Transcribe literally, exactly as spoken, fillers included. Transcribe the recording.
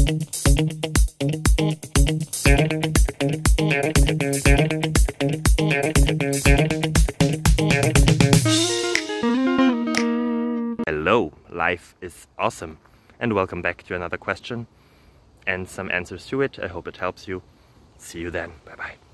Hello, life is awesome, and welcome back to another question and some answers to it. I hope it helps you. See you then. Bye bye.